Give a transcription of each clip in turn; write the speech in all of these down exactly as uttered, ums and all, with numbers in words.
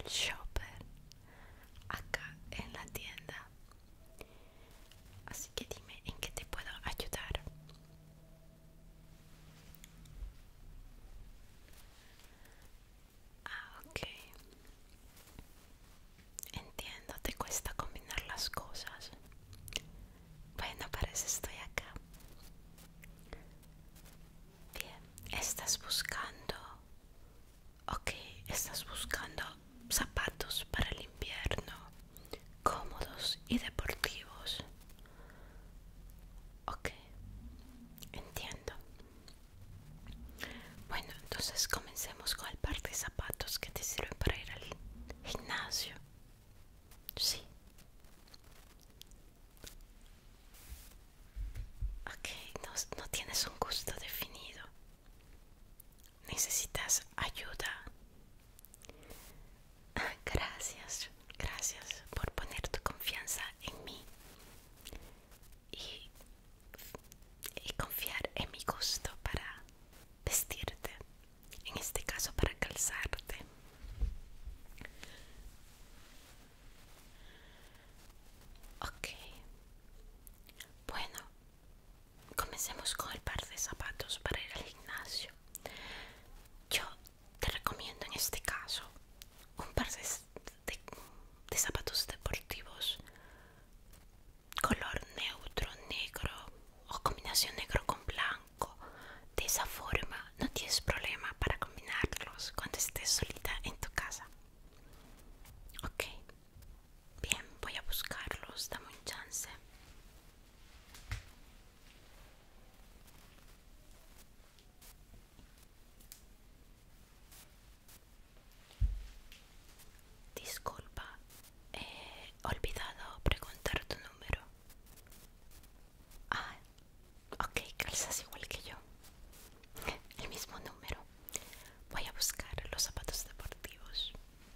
shopper acá en la tienda. Así que dime en qué te puedo ayudar. Ah, ok. Entiendo, te cuesta combinar las cosas. Bueno, para eso estoy acá. Bien, estás buscando... Ok, estás buscando zapatos para el invierno, cómodos y deportivos. Ok, entiendo. Bueno, entonces comencemos con el par de zapatos que te sirven para ir al gimnasio. Sí. Ok, no, no tienes un gusto definido. Necesitas ayuda. Gracias, gracias por poner tu confianza en mí y, y confiar en mi gusto para vestirte, en este caso para calzarte. Ok, bueno, comencemos con el par de zapatos para ir al gimnasio. Yo te recomiendo en este caso un par de, de, de zapatos deportivos color neutro, negro o combinación negro con blanco. De esa forma no tienes problema para combinarlos cuando estés solita en tu casa. Ok, bien, voy a buscarlos, dame un chance. Disculpa, he olvidado preguntar tu número. Ah, ok, calzas igual que yo. El mismo número. Voy a buscar los zapatos deportivos.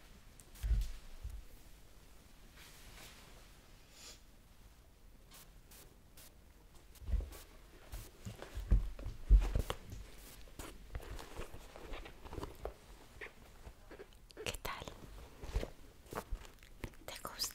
¿Qué tal? ¿Te gusta?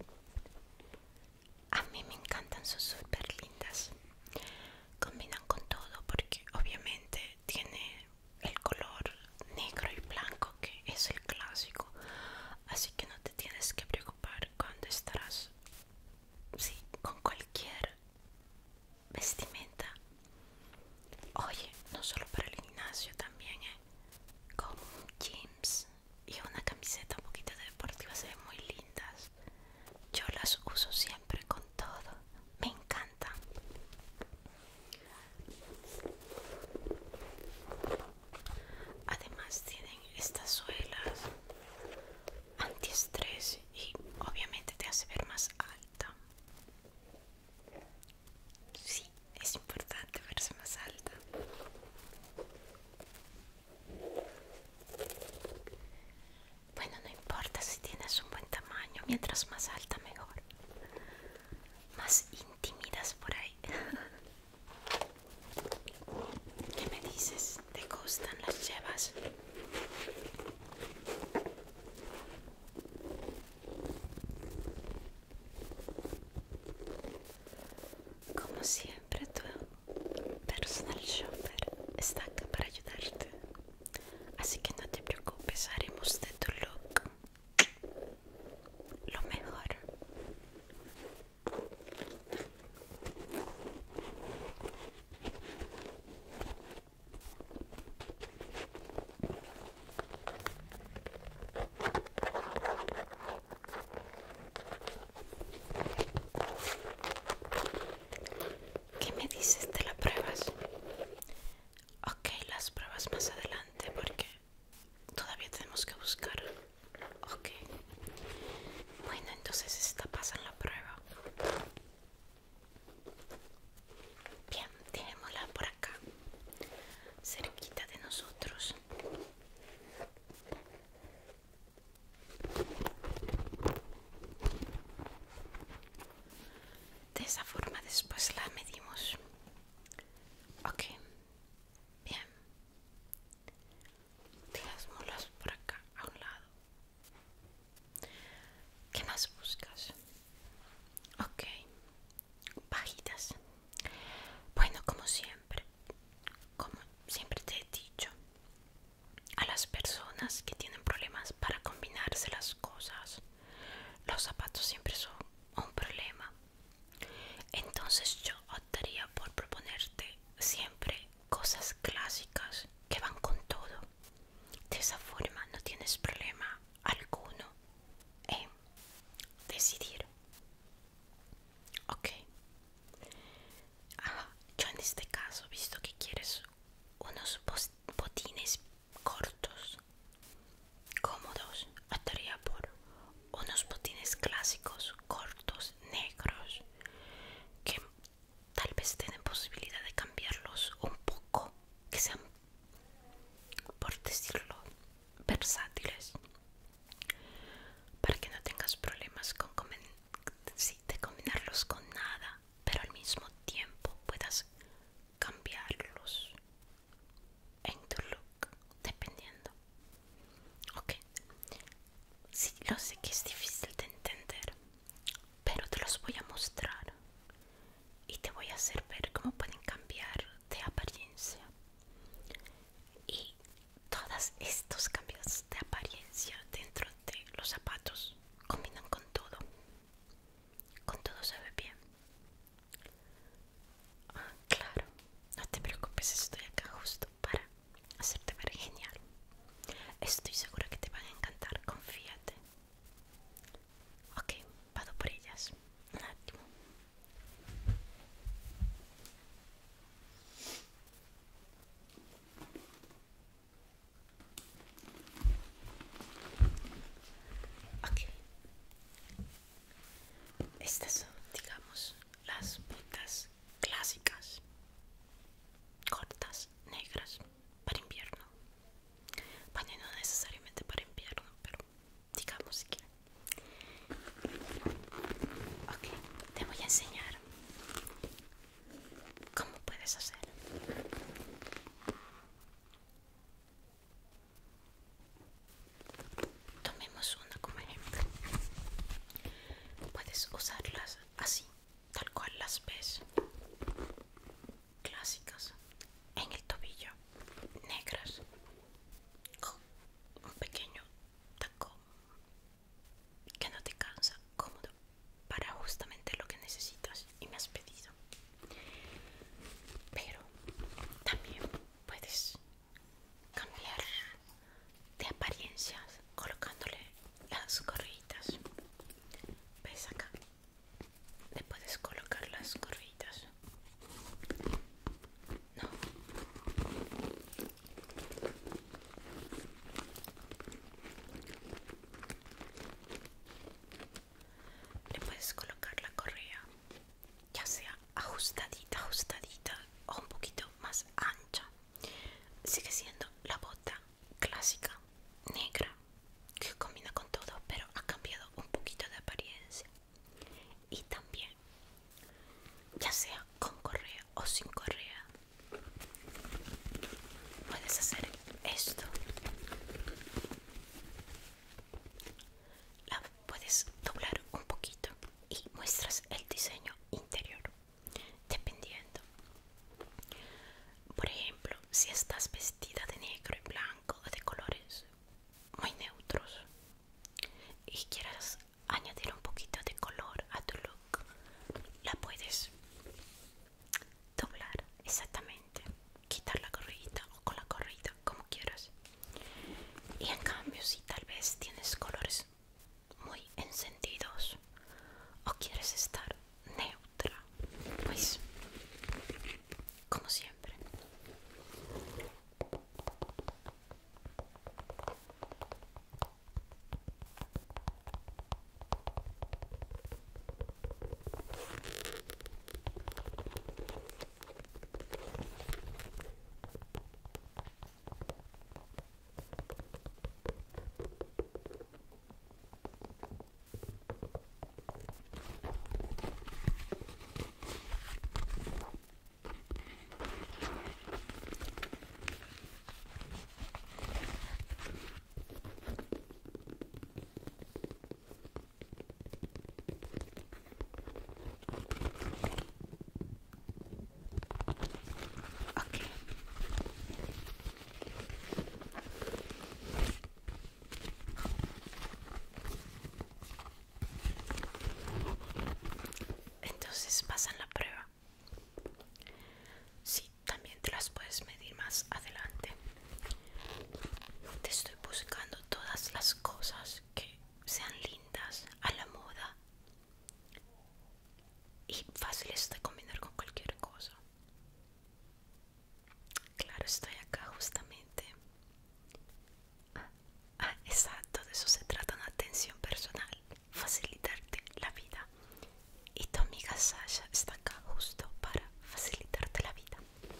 A mí me encantan, son súper lindas. Combinan con todo porque obviamente tiene el color negro y blanco que es el clásico. Así que no te tienes que preocupar cuando estarás, sí, con cualquier vestimenta. Oye, no solo para el gimnasio, también, ¿eh? Con jeans y una camiseta un poquito deportiva se ven muy lindas. Yo las uso siempre con todo. Me encantan. Además tienen estas suelas antiestrés y obviamente te hace ver más alta. Sí, es importante verse más alta. Bueno, no importa si tienes un buen tamaño, mientras más alta mejor. Más intimidas por ahí. ¿Qué me dices? ¿Te gustan? ¿Las llevas? Como siempre, tu personal shopper está acá para ayudarte. Así que no te preocupes, haremos de tu look lo mejor. personas que tienen problemas para combinarse las cosas. Los zapatos siempre son un problema. Entonces yo optaría por proponerte siempre cosas clásicas que van con todo. De esa forma no tienes problema alguno en decidir. Ok. Ajá. Yo en este caso, visto que quieres unos botines cortos, cómodos, optaría por unos botines clásicos, cortos, negros, que tal vez tienen posibilidad de cambiarlos un poco, que sean, por decirlo, versátiles, para que no tengas problemas con comen sí, de combinarlos con nada, pero al mismo tiempo puedas cambiarlos en tu look, dependiendo. Ok, sí, lo sé que es difícil de entender, pero te los voy a mostrar y te voy a hacer ver cómo pueden cambiar de apariencia. Y todos estos cambios de apariencia dentro de los zapatos combinan con todo. Con todo se ve bien. Ah, claro, no te preocupes, estoy acá justo para hacerte ver genial. Estoy segura que te van a encantar, confíate. Ok, vado por ellas. Un attimo. Ok, estas son, digamos, las botas clásicas, cortas, negras, para invierno. Bueno, no necesariamente para invierno, pero digamos que. Ok, te voy a enseñar cómo puedes hacer. Tomemos una como ejemplo. Puedes usarlas así, tal cual las ves, clásicas, en el tobillo, negras, con un pequeño tacón que no te cansa, cómodo para justamente lo que necesitas y me has pedido. Pero también puedes cambiar de apariencia colocándole las gorritas. ¿Ves acá? Le puedes colocar las gorritas. No. Le puedes colocar la correa, ya sea ajustadita, ajustadita o un poquito más ancha. Sigue siendo la bota clásica, negra, que combina con todo, pero ha cambiado un poquito de apariencia. Y también, ya sea con correa o sin correa, puedes hacer esto. La puedes doblar un poquito y muestras el diseño interior, dependiendo. Por ejemplo, si estás vestida de negro y blanco o de colores muy neutros y quieras añadir un poquito de color a tu look, la puedes doblar exactamente, quitar la gorrita o con la gorrita, como quieras. Y en cambio, si tal vez tienes colores muy encendidos o quieres estar neutra, pues como siempre. eso se trata una atención personal, facilitarte la vida. Y tu amiga Sasha está acá justo para facilitarte la vida.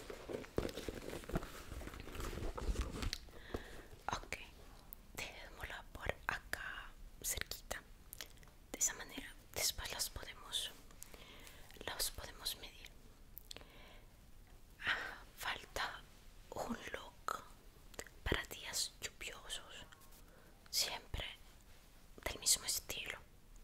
Ok, dejémosla por acá cerquita. De esa manera después las podemos, las podemos medir. Ah, falta un look para días lluviosos, siempre del mismo estilo.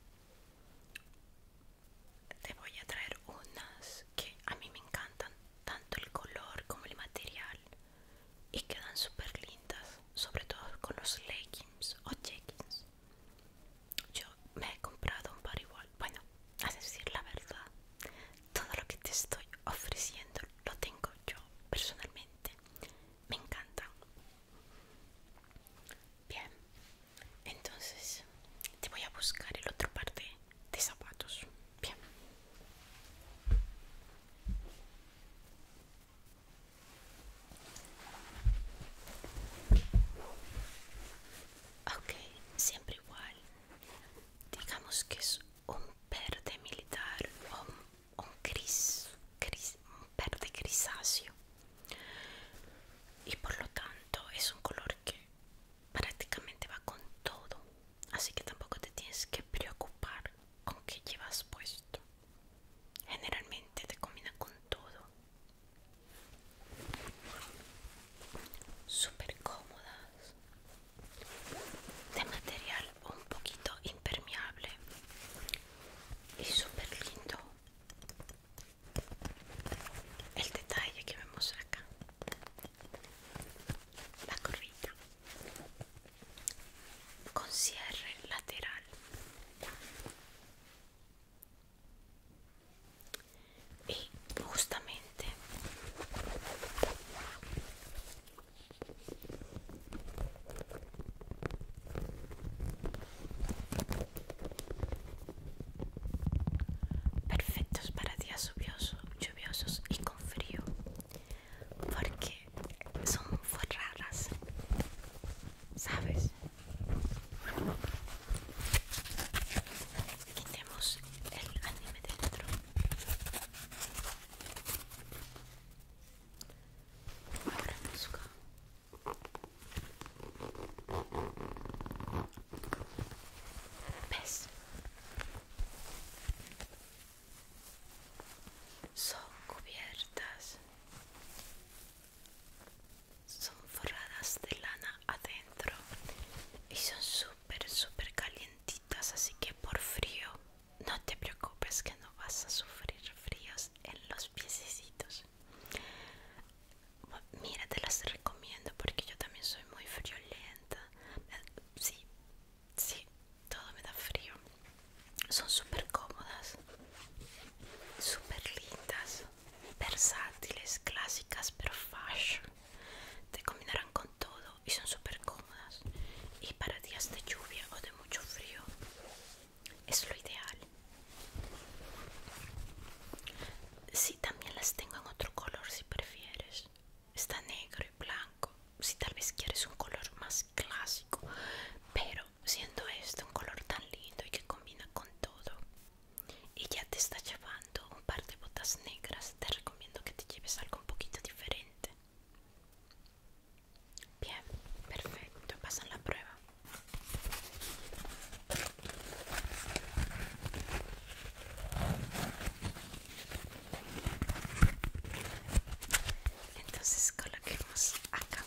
Te voy a traer unas que a mí me encantan, tanto el color como el material, y quedan súper lindas, sobre todo con los leggings o jeggings. Yo me he comprado un par igual. Bueno, a decir la verdad, todo lo que te estoy ofreciendo lo tengo yo personalmente. Me encantan. Bien, entonces te voy a buscar el otro par de, de zapatos. Bien. Ok, siempre igual. Digamos que es un verde militar o un, un gris, gris, un verde grisáceo. Y por lo tanto es un color que prácticamente va con todo. Así que tampoco te tienes que preocupar con qué llevas puesto. Generalmente te combina con todo. Súper cómodas, de material un poquito impermeable y súper lindo el detalle que vemos acá, la gorrita con cierre lateral. Y justamente perfectos para días lluviosos, lluviosos y con frío, porque son forradas, ¿sabes? Quitemos el anime dentro. Ahora busco. ¿Ves? Son cubiertas, son forradas de lana adentro y son súper súper calientitas, así que por frío no te preocupes que no vas a sufrir fríos en los piececitos. Mira, te las recomiendo porque yo también soy muy friolenta. Sí, sí, todo me da frío. Son súper cómodas, súper lindas, versátiles, clásicas, pero fashion. Te combinarán con todo y son súper cómodas. Y para días de lluvia o de mucho frío es lo ideal. Sí, también las tengo en otro color si prefieres. Está negro y blanco. Si tal vez quieres un color más clásico, pero siendo este un color tan lindo y que combina con todo, y ya te está llevando un par de botas negras, te recomiendo que te lleves algo un poquito diferente. Bien, perfecto, pasan la prueba. Entonces coloquemos acá.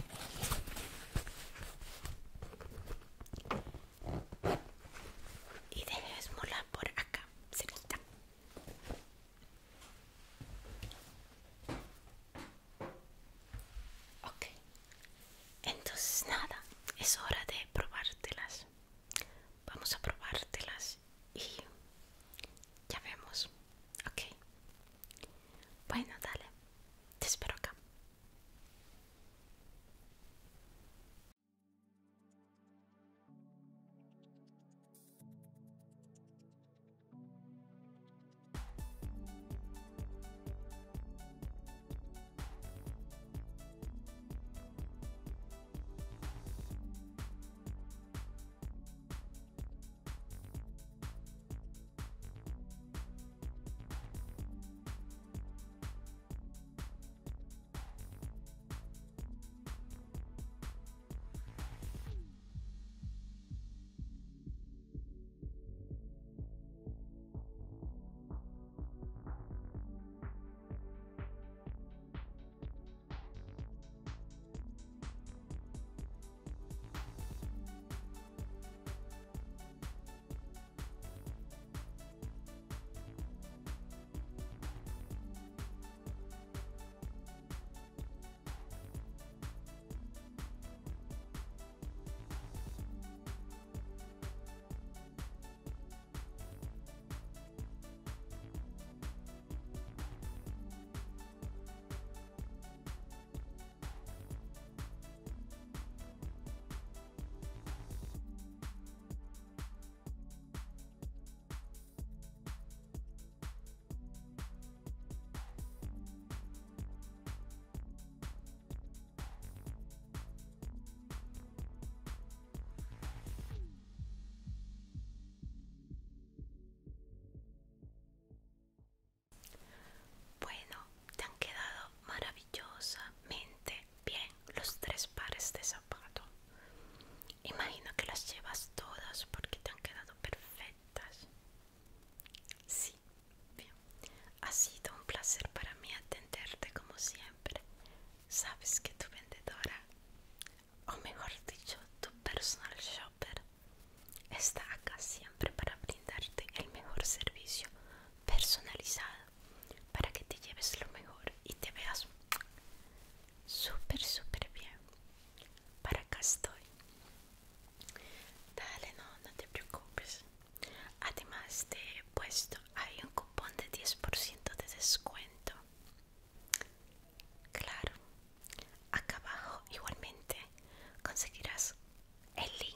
Y dejémosla por acá, cerquita. Ok, entonces nada, es hora de probártelas. Vamos a probártelas y ya vemos. Ok, bueno, dale, te espero acá. está acá siempre para brindarte el mejor servicio personalizado, para que te lleves lo mejor y te veas súper, súper bien. Para acá estoy. Dale, no, no te preocupes. Además te he puesto ahí un cupón de diez por ciento de descuento. Claro, acá abajo igualmente conseguirás el